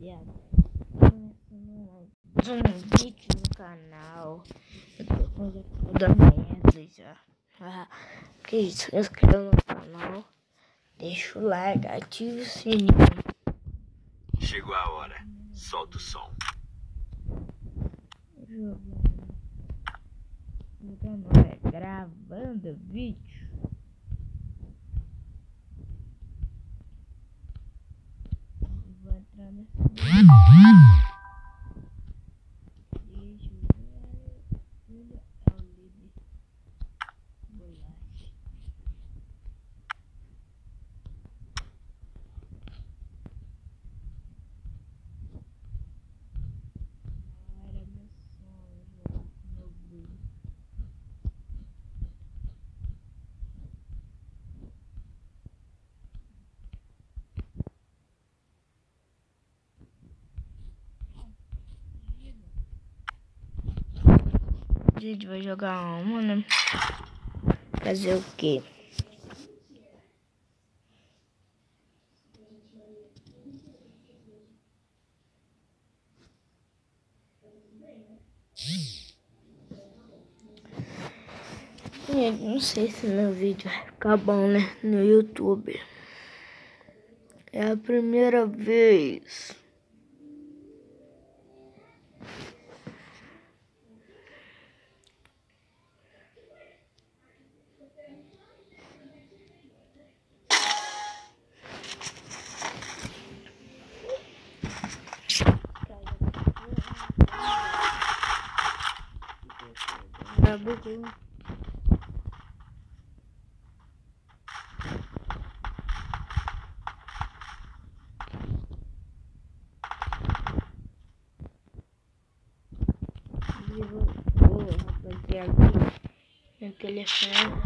rapaziada, começando mais um vídeo no canal. Eu tô já dando merda já. Que isso, se inscreva no canal, deixa o like, ativa o sininho. Chegou a hora, solta o som. Gravando vídeo. Vou entrar nessa. Deixa eu ver. Ele é o líder. Bolacha. Era meu sonho jogar com meu Blue. A gente vai jogar uma, né? Fazer o quê? Gente, não sei se meu vídeo vai ficar bom, né? No YouTube. É a primeira vez. Rapaziada, meu telefone.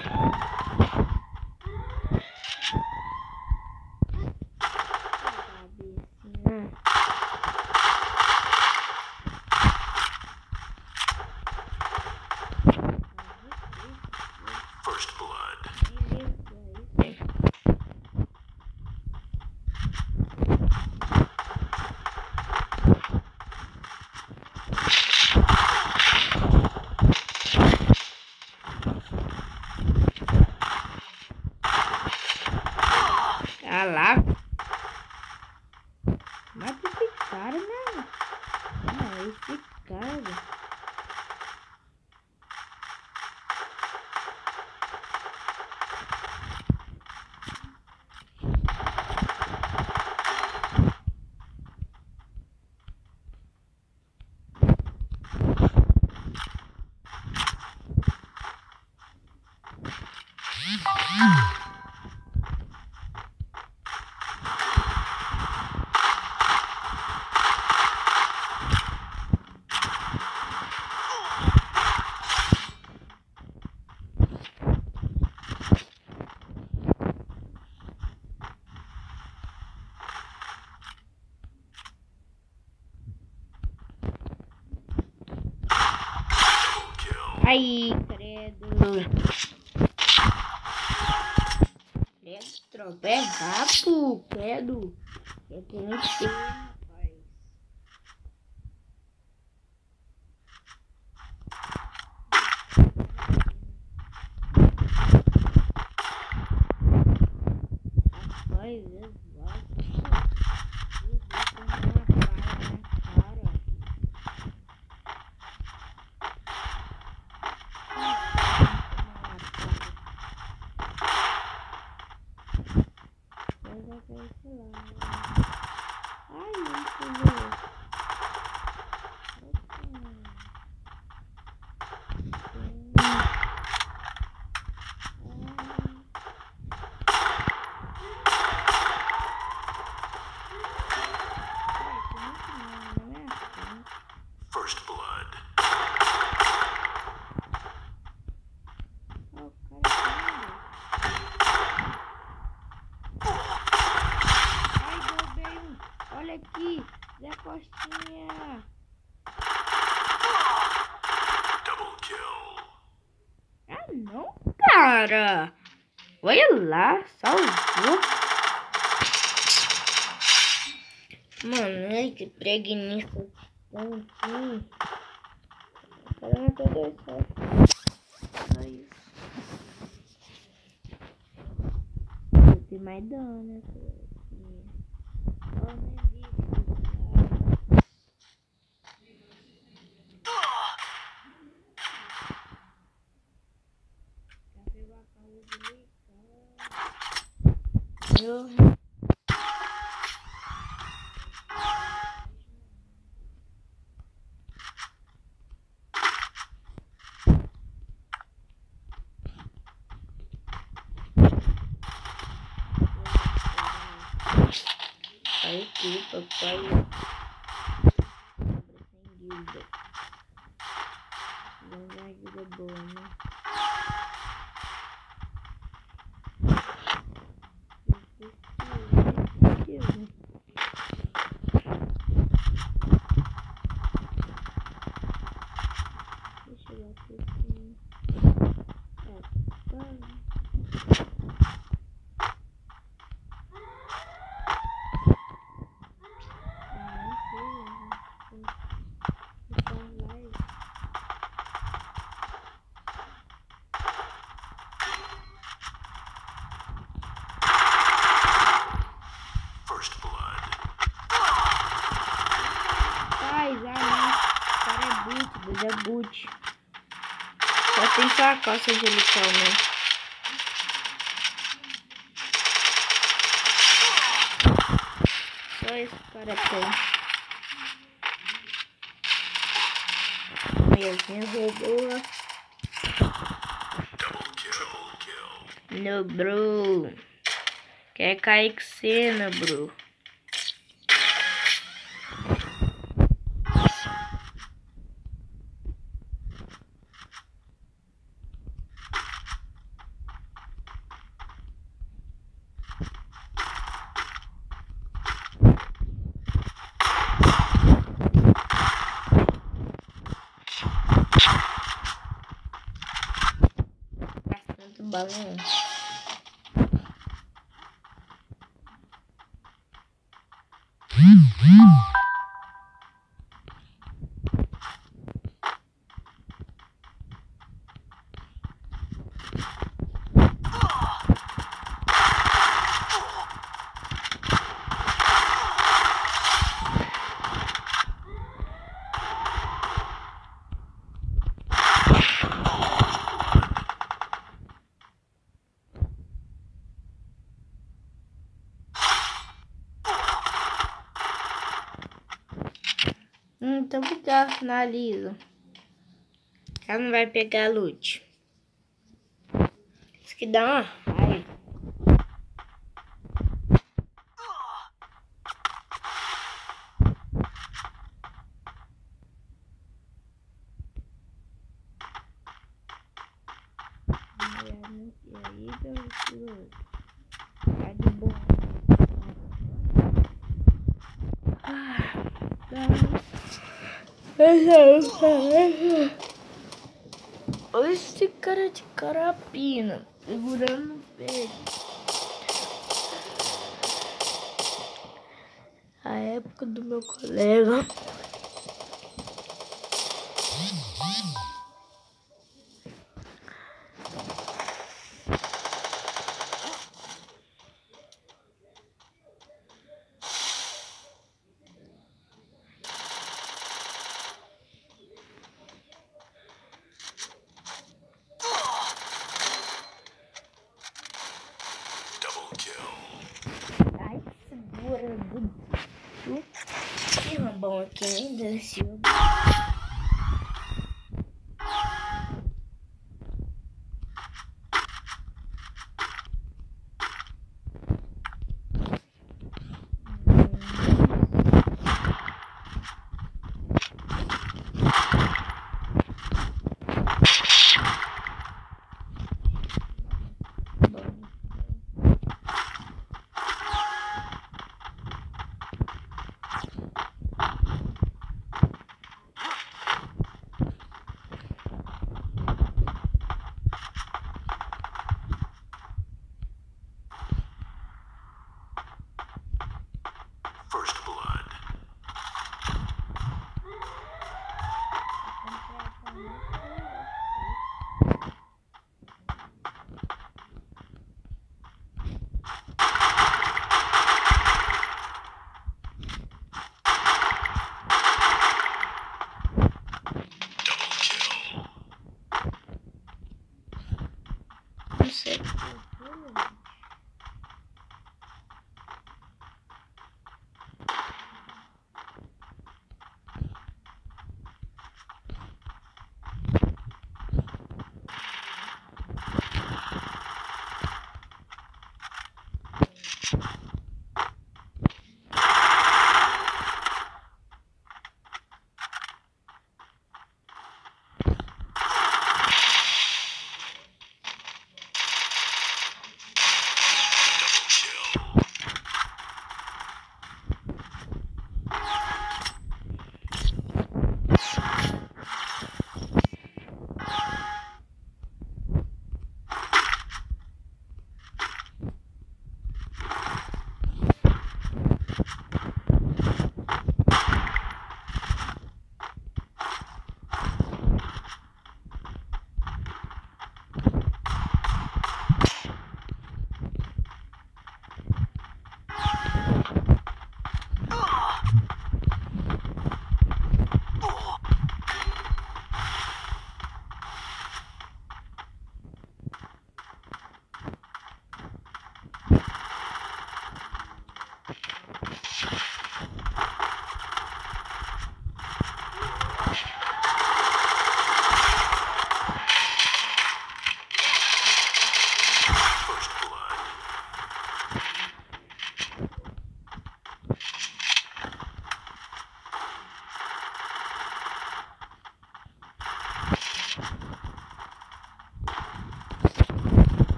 First blood. Ah lá. Mata esse cara, né? Ah, esse cara. Aí, credo. Credo, tropa é rápido, credo. Eu tenho que ter, rapaz. Rapaz, First blood. Ai, deu bem. Olha aqui, Zé Costinha. Double kill. Ah, não, cara. Olha lá, salvou. Mano, ai que preguiça. Tantinho. Cada um tem dois só. Só isso. Tem mais dano, né? Ó, minha vida. Já pegou a casa de lição. Aí aqui, papai. Sem guilda. Não vai guilda boa, né? Deixa eu bater aqui. First blood. Faz, o cara é boot, é boot. Só tem só a calça angelical, né? Só esse cara tem. Minha roubou. Double kill. No, bro. Quer cair que cena, bro. Bastante balão. Então já finaliza. Ela não vai pegar loot. Isso que dá uma raiva. E aí, tá de boa. Olha esse cara de carapina segurando o peito. A época do meu colega. Ai, segura. Tem uma bom aqui ainda, Silvio. First blood.